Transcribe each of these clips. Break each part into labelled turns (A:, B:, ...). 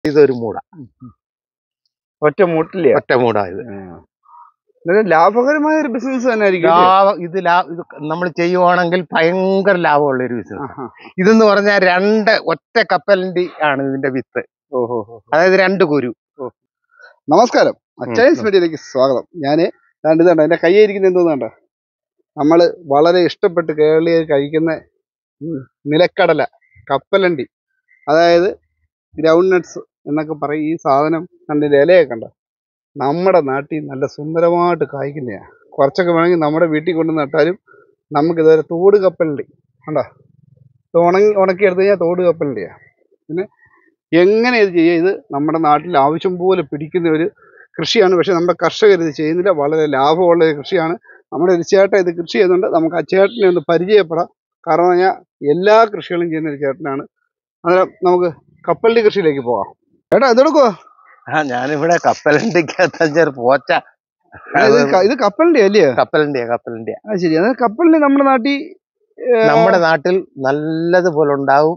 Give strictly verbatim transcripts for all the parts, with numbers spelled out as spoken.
A: ഇതൊരു മൂട
B: ഒറ്റ മൂട്ടില്ലേ
A: ഒറ്റ മൂട ഇത്
B: ലാഭകരമായ ഒരു ബിസിനസ് തന്നെ ആയിരിക്കും.
A: ലാഭം ഇത് ഇത് നമ്മൾ ചെയ്യുവാണെങ്കിൽ ഭയങ്കര ലാഭമുള്ള ഒരു ബിസിനസ്. ഇതെന്ന് പറഞ്ഞാൽ രണ്ട് ഒറ്റ കപ്പലിന്റെ ആണ് ഇതിന്റെ വിത്ത്.
B: ഓഹോ,
A: അതായത് രണ്ട് കുരു.
B: നമസ്കാരം, അച്ചായൻസ് മീഡിയയിലേക്ക് സ്വാഗതം. ഞാന് ഇതാണ്ട് എന്റെ കയ്യിരിക്കുന്ന എന്തോന്നാണ്ട, നമ്മള് വളരെ ഇഷ്ടപ്പെട്ട് കേരളീയർ കഴിക്കുന്ന നിലക്കടല, കപ്പലണ്ടി, അതായത് ഗ്രൗണ്ട് നട്ട്സ് എന്നൊക്കെ പറയും. ഈ സാധനം കണ്ടിന്റെ ഇലയൊക്കെ കണ്ട നമ്മുടെ നാട്ടിൽ നല്ല സുന്ദരമായിട്ട് കായ്ക്കുന്നതാണ്. കുറച്ചൊക്കെ വേണമെങ്കിൽ നമ്മുടെ വീട്ടിൽ കൊണ്ട് നട്ടാലും നമുക്കിതുവരെ തോട് കപ്പലണ്ടി കണ്ടോ, ഇത് ഉണങ്ങി ഉണക്കി എടുത്തു കഴിഞ്ഞാൽ തോട് കപ്പലണ്ടിയാണ്. പിന്നെ എങ്ങനെ ഇത് ചെയ്യുക, ഇത് നമ്മുടെ നാട്ടിൽ ആവശ്യം പോലെ പിടിക്കുന്ന ഒരു കൃഷിയാണ്. പക്ഷെ നമ്മുടെ കർഷകർ ഇത് ചെയ്യുന്നില്ല. വളരെ ലാഭമുള്ള ഒരു കൃഷിയാണ്. നമ്മുടെ ഒരു ചേട്ടൻ ഇത് കൃഷി ചെയ്യുന്നുണ്ട്. നമുക്ക് ആ ചേട്ടനെ ഒന്ന് പരിചയപ്പെടാം. കാരണം പറഞ്ഞാൽ എല്ലാ കൃഷികളും ചെയ്യുന്ന ഒരു ചേട്ടനാണ്. അന്നേരം നമുക്ക് കപ്പലണ്ടി കൃഷിയിലേക്ക് പോകാം. ചേട്ടാ ഇതെടുക്കോ?
A: ആ ഞാനിവിടെ കപ്പലണ്ടിക്കകത്ത പോച്ച.
B: ഇത് കപ്പലണ്ടി അല്ലേ?
A: കപ്പലണ്ടിയാ കപ്പലണ്ടിയാ
B: ആ ശരി. അതായത് കപ്പലണ്ടി നമ്മുടെ നാട്ടിൽ
A: നമ്മുടെ നാട്ടിൽ നല്ലതുപോലെ ഉണ്ടാവും.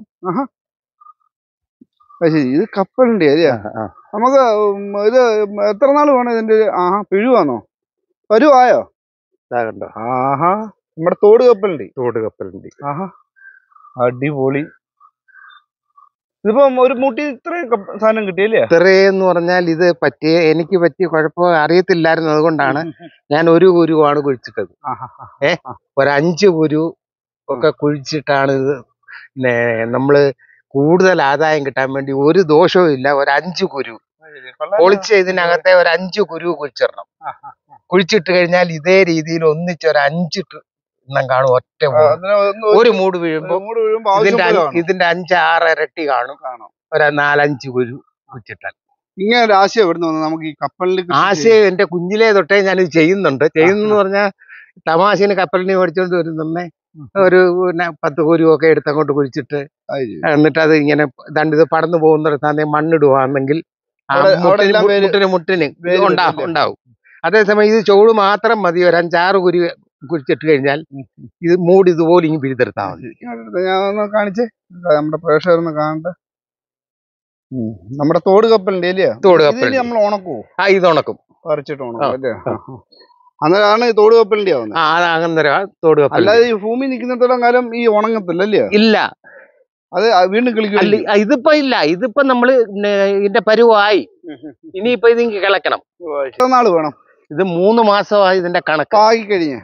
B: ശരി, ഇത് കപ്പലണ്ടി അല്ലേ? നമുക്ക് ഇത് എത്ര നാൾ വേണം ഇതിന്റെ? ആഹാ, പിഴുവാന്നോ? പരുവായോ?
A: കണ്ടോ?
B: ആഹാ, നമ്മുടെ തോട് കപ്പലണ്ടി.
A: തോട് കപ്പലണ്ടി.
B: ആഹാ, അടിപൊളി. ഇതിപ്പം ഒരു മുട്ടി ഇത്രയും സാധനം കിട്ടിയല്ലേ?
A: ഇത്രയെന്ന് പറഞ്ഞാൽ ഇത് പറ്റിയ എനിക്ക് പറ്റിയ കുഴപ്പം അറിയത്തില്ലായിരുന്നു. അതുകൊണ്ടാണ് ഞാൻ ഒരു കുരുവാണ് കുഴിച്ചിട്ടത്. ഏ ഒരഞ്ച് കുരു ഒക്കെ കുഴിച്ചിട്ടാണ് ഇത്. നമ്മള് കൂടുതൽ ആദായം കിട്ടാൻ വേണ്ടി ഒരു ദോഷവും ഇല്ല. ഒരഞ്ചു കുരു പൊളിച്ച് ഇതിനകത്തെ ഒരു അഞ്ചു കുരു കുഴിച്ചിടണം. കുഴിച്ചിട്ട് കഴിഞ്ഞാൽ ഇതേ രീതിയിൽ ഒന്നിച്ച് ഒരു അഞ്ചിട്ട് എണ്ണം കാണും. ഒറ്റ ഒരു മൂട് വീഴുമ്പോ ഇതിന്റെ ഇതിന്റെ അഞ്ച് ആറ് ഇരട്ടി കാണും. ഒരു നാലഞ്ച് കുരു കുഴിച്ചിട്ടാൽ.
B: ഇങ്ങനെ ഒരു ആശയം എവിടെ നിന്ന് നമുക്ക് ഈ കപ്പലിൽ?
A: ആശയം എന്റെ കുഞ്ഞിലേ തൊട്ടേ ഞാനിത് ചെയ്യുന്നുണ്ട്. ചെയ്യുന്നെന്ന് പറഞ്ഞാൽ തമാശന് കപ്പലിനെ മേടിച്ചോണ്ട് വരുന്നേ ഒരു പിന്നെ പത്ത് കുരുവൊക്കെ എടുത്തങ്ങോട്ട് കുഴിച്ചിട്ട് എന്നിട്ട് അത് ഇങ്ങനെ ദണ്ട് ഇത് പടന്നു പോകുന്നിടത്താന്നെ മണ്ണിടുവാണെങ്കിൽ മുട്ടിന് മുട്ടിന് ഉണ്ടാവും. അതേസമയം ഇത് ചോട് മാത്രം മതി. ഒരു അഞ്ചാറ് കുരു കുഴിച്ചിട്ട് കഴിഞ്ഞാൽ ഇത് മൂടി ഇതുപോലെ ഇങ്ങനെ പിഴുതെടുത്താൽ മതി.
B: ഞാൻ കാണിച്ചേ, നമ്മുടെ പ്രേക്ഷകരൊന്ന് കാണട്ടെ. നമ്മുടെ തോട് കപ്പലിന്റെ അല്ലേ?
A: തോട് കപ്പലിന്റെ
B: നമ്മൾ ഉണക്കുവോ?
A: ആ, ഇത് ഉണക്കും.
B: പറിച്ചിട്ട് ഉണക്കും അല്ലേ? അന്നേരമാണ് തോട് കപ്പലിന്റെ ആവുന്നത്.
A: തോട് കപ്പൽ.
B: അല്ലാതെ ഈ ഭൂമി നിൽക്കുന്നിടത്തോളം കാലം ഈ ഉണങ്ങത്തില്ല അല്ലേ?
A: ഇല്ല,
B: അത് വീണ്ടും കിളിക്കും.
A: ഇതിപ്പോ ഇല്ല. ഇതിപ്പോ നമ്മള് ഇതിന്റെ പരുവായി. ഇനിയിപ്പോ ഇത് കിളക്കണം.
B: എത്ര നാള് വേണം?
A: ഇത് മൂന്ന് മാസമായി ഇതിന്റെ കണക്ക്.
B: ആയി കഴിഞ്ഞ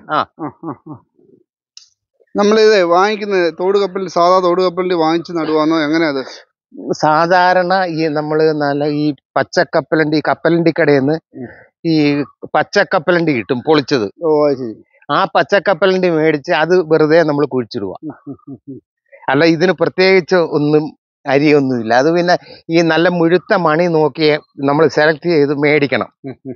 B: നമ്മളിത് വാങ്ങിക്കുന്നത് തോട് കപ്പലിൽ, സാധാ തോട് കപ്പലിൽ വാങ്ങിച്ച് നടുവാന്നോ എങ്ങനെയാ അത്?
A: സാധാരണ ഈ നമ്മള് നല്ല ഈ പച്ചക്കപ്പലണ്ടി കപ്പലണ്ടി കടയിൽ നിന്ന് ഈ പച്ചക്കപ്പലണ്ടി കിട്ടും പൊളിച്ചത്.
B: ഓ ശരി.
A: ആ പച്ചക്കപ്പലണ്ടി മേടിച്ച് അത് വെറുതെ നമ്മൾ കുഴിച്ചിടുക. അല്ല ഇതിന് പ്രത്യേകിച്ച് ഒന്നും അരിയൊന്നുമില്ല. അത് പിന്നെ ഈ നല്ല മുഴുത്ത മണി നോക്കി നമ്മൾ സെലക്ട് ചെയ്ത് മേടിക്കണം.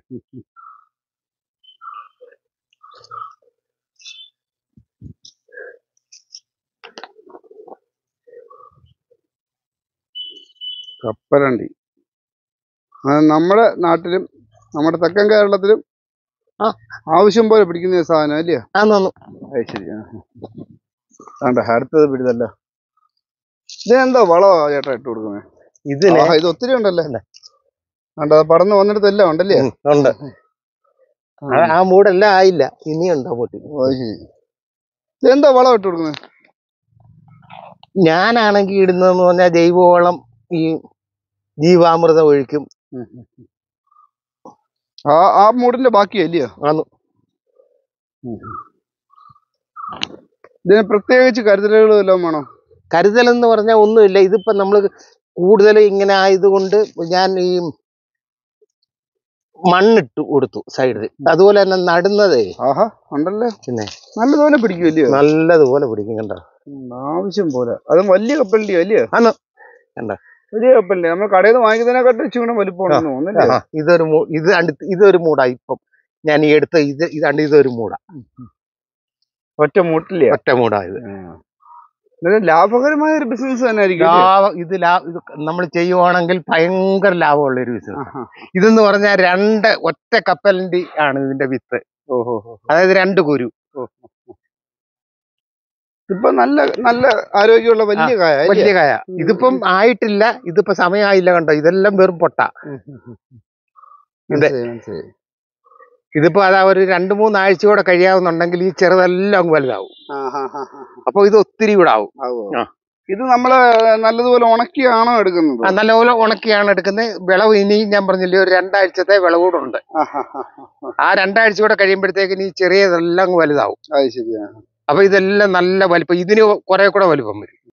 B: കപ്പലണ്ടി നമ്മുടെ നാട്ടിലും നമ്മുടെ തെക്കൻ കേരളത്തിലും ആവശ്യം പോലെ പിടിക്കുന്ന സാധനം അല്ലേ? അത് ശരി. ആണ്ട അടുത്തത് പിടിതല്ല. ഇതെന്താ വളമാ ചേട്ടാ ഇട്ട് കൊടുക്കുന്നത്?
A: ഇതിന്
B: ഇത് ഒത്തിരി ഉണ്ടല്ലേ? ആണ്ട പടന്ന് വന്നിടത്തെല്ലാം ഉണ്ടല്ലേ?
A: ഉണ്ട്. ആ മൂടെല്ലാം ആയില്ല, ഇനിയുണ്ടോ പൊട്ടി.
B: ഇതെന്താ വളം ഇട്ട് കൊടുക്കുന്നത്?
A: ഞാനാണെങ്കിൽ ഇടുന്നതെന്ന് പറഞ്ഞാൽ ജൈവവളം, ഈ ജീവാമൃതം ഒഴിക്കും.
B: ആ ആ മൂടിന്റെ ബാക്കിയല്ലയോ?
A: ആന്ന്.
B: ഇതിന് പ്രത്യേകിച്ച് കരുതലുകൾ വല്ലതും വേണോ?
A: കരുതൽ എന്ന് പറഞ്ഞാൽ ഒന്നുമില്ല. ഇതിപ്പോ നമ്മള് കൂടുതൽ ഇങ്ങനെ ആയതുകൊണ്ട് ഞാൻ ഈ മണ്ണിട്ട് കൊടുത്തു സൈഡിൽ. അതുപോലെ തന്നെ നടുന്നതേ
B: ആഹാ ഉണ്ടല്ലേ?
A: പിന്നെ
B: നല്ലതുപോലെ പിടിക്കുമല്ലയോ?
A: നല്ലതുപോലെ പിടിക്കും. കണ്ടോ?
B: ആവശ്യം പോലെ. അത് വലിയ കപ്പലിന്റെയോ അല്ലയോ?
A: ആന്ന്. കണ്ടോ?
B: വലിയ കപ്പലിന്റെ നമ്മൾ കടയിൽ നിന്ന് വാങ്ങിക്കുന്നതിനെക്കാട്ടും ഇച്ചിരി വലിപ്പമുണ്ടെന്ന് തോന്നുന്നില്ലേ?
A: ഇതൊരു ഇത് ഇതൊരു മൂടാ. ഇപ്പം ഞാൻ ഈ എടുത്ത ഇത് ഇതാണ്ട് ഇതൊരു മൂടാ.
B: ഒറ്റ മൂട്ടില്ലേ?
A: ഒറ്റ മൂടാ ഇത്.
B: ലാഭകരമായ ഒരു ബിസിനസ് തന്നെ ആയിരിക്കും.
A: ലാഭം ഇത് ഇത് നമ്മൾ ചെയ്യുവാണെങ്കിൽ ഭയങ്കര ലാഭമുള്ള ഒരു ബിസിനസ്. ഇതെന്ന് പറഞ്ഞാൽ രണ്ട് ഒറ്റ കപ്പലിന്റെ ആണ് ഇതിന്റെ വിത്ത്.
B: ഓഹോ.
A: അതായത് രണ്ട് കുരു.
B: ഇപ്പൊ നല്ല നല്ല ആരോഗ്യമുള്ള വലിയ കായ അല്ലേ?
A: വലിയ കായ. ഇതിപ്പം ആയിട്ടില്ല, ഇതിപ്പോ സമയമായില്ല, കണ്ടോ ഇതെല്ലാം വെറും പൊട്ട.
B: മനസ്സിലായി, മനസ്സിലായി.
A: ഇതിപ്പോ അതാ ഒരു രണ്ടു മൂന്നാഴ്ച കൂടെ കഴിയാവുന്നുണ്ടെങ്കിൽ ഈ ചെറുതെല്ലാം അങ്ങ് വലുതാവും.
B: ആ, ആ, ആ, ആ.
A: അപ്പൊ ഇത് ഒത്തിരി കൂടെ ആവും.
B: ആവോ?
A: ആ.
B: ഇത് നമ്മള് നല്ലതുപോലെ ഉണക്കിയാണോ എടുക്കുന്നത്?
A: ആ, നല്ലപോലെ ഉണക്കിയാണ് എടുക്കുന്നത്. വിളവ് ഇനി ഞാൻ പറഞ്ഞില്ലേ ഒരു രണ്ടാഴ്ചത്തെ വിളവൂടുണ്ട്.
B: ആ, ആ, ആ, ആ.
A: ആ രണ്ടാഴ്ച കൂടെ കഴിയുമ്പോഴത്തേക്കിന് ഈ ചെറിയതെല്ലാം അങ്ങ് വലുതാവും.
B: അത് ശരിയാ.
A: അപ്പൊ ഇതെല്ലാം നല്ല വലിപ്പം, ഇതിന് കുറെ കൂടെ വലിപ്പം വരും.